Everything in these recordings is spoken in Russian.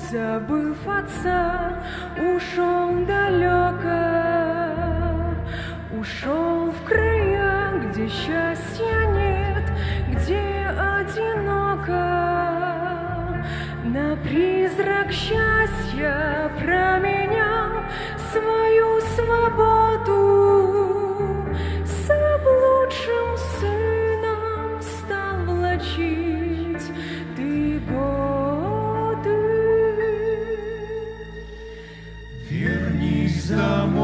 забыв отца, ушел далеко, ушел в края, где счастья нет, где одиноко. На призрак счастья променял свою свободу, с облудшим сыном стал влачить ты годы. Вернись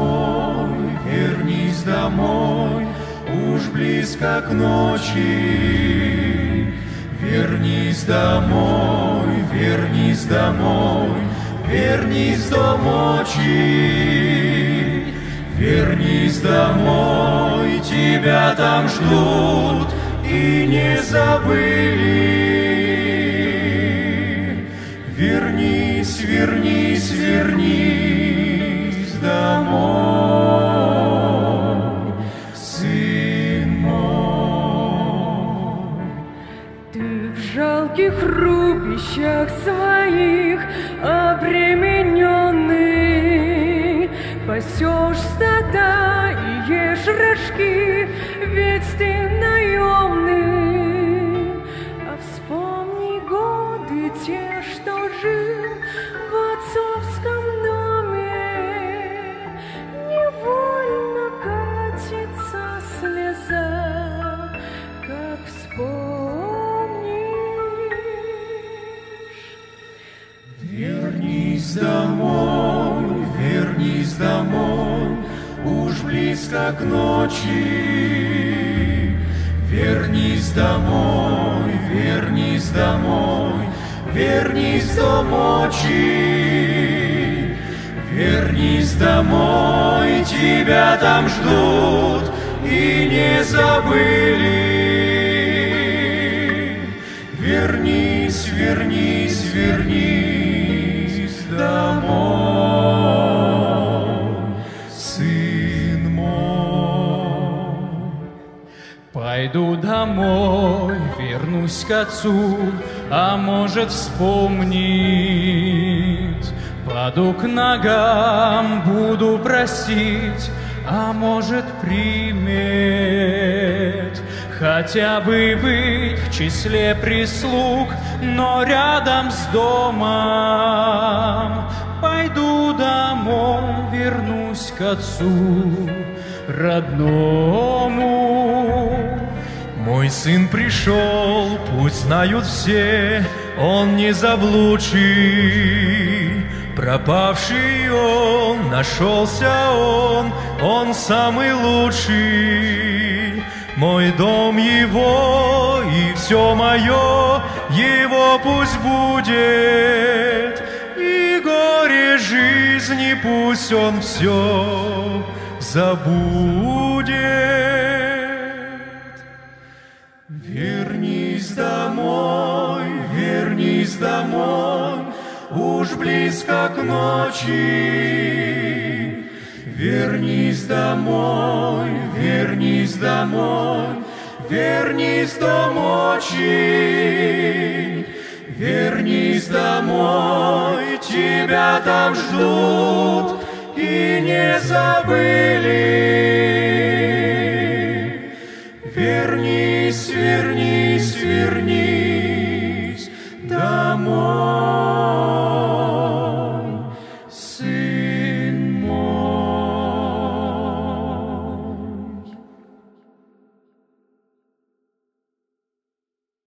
домой, уж близко к ночи. Вернись домой, вернись домой, вернись до мочи. Вернись домой, тебя там ждут и не забыли. Вернись, вернись, вернись домой, сын мой. Ты в жалких рубищах своих обремененный, пасешь стада и ешь рожки, ведь ты наемный. А вспомни годы те, что жил в отцовском доме, невольно катится слеза, как вспомнишь. Вернись домой, уж близко к ночи. Вернись домой, вернись домой, вернись до мочи. Вернись домой, тебя там ждут и не забыли. Вернись, вернись, вернись домой, сын мой. Пойду домой, вернусь к отцу, а может вспомнит. Паду к ногам, буду просить, а может примет. Хотя бы быть в числе прислуг, но рядом с домом. Пойду домой, вернусь к отцу родному. Мой сын пришел, пусть знают все, он не заблудший. Пропавший он, нашелся он самый лучший. Мой дом его и все мое, его пусть будет. И горе жизни пусть он все забудет. Вернись домой, уж близко к ночи. Вернись домой, вернись домой, вернись до мочи. Вернись домой, тебя там ждут и не забыли. Вернись, вернись.